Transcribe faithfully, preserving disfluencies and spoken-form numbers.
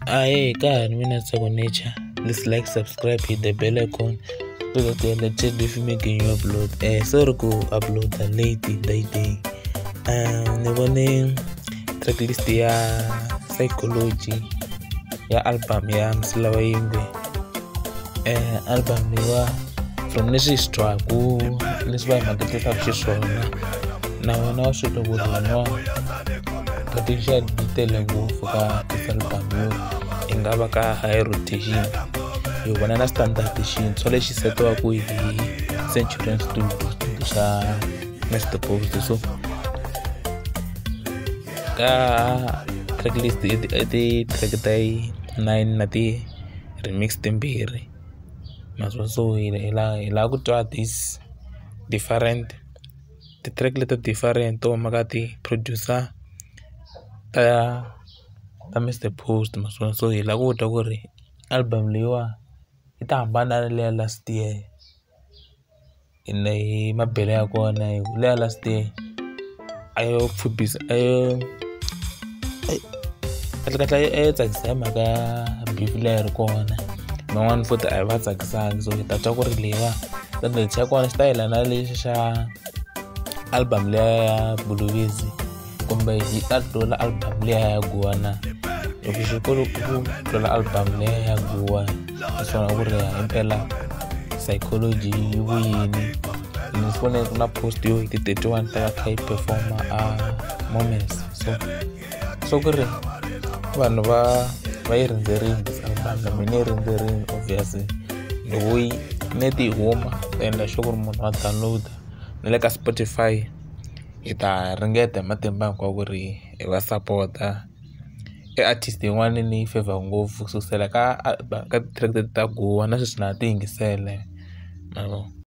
Aye, God, minutes of nature. Please like, subscribe, hit the bell icon so that you're alerted if you make a new upload. Eh, sorry go upload the late day day. Um, the one track list ya Sayicology ya album ya Msila wa Yingwe. Eh, album liwa from nesi struggle nesi ba magete sa kushishona na wana wa shoto burano potential detail ngo fuka album yo ingaba ka high rotation yo banana standard edition so le shiseto ku hi century studio sha master post so ka track list edi track day nine nati remix timbiri maso so ila ila ku twa this different the track list different to magati producer ta ta master post maso so ila ku twa ku ri album liwa ita hambana le last year in the mabele ya kona le last year ayo fubis ayo katlakatla e tsakisema ka bifler kona man'wana futhi a hi va tsakisanga so hi ta twa ku ri lewa tanda cha kona style na lexi xa album leya ya Buluvizi kumbe hi ta tlola album leya ya Guwa na loko xi ku tlola album leya ya Guwa naswona ku ri himpela Sayicology yi vuyini ni fone na post yo hi thirty-one ta ka performer a moments so so ku ri vanhu va va yi rindzerile album na mina yi rindzerile obviously loko yi neti huma ta endla sure ku ri munhu wa download na le ka Spotify hi ta ringeta matimba hinkwawo ku ri hi va support-a e artist yin'wana ni favor ngopfu kusukela ka ka track ta Guwa na sweswi na ti yingisele mavona.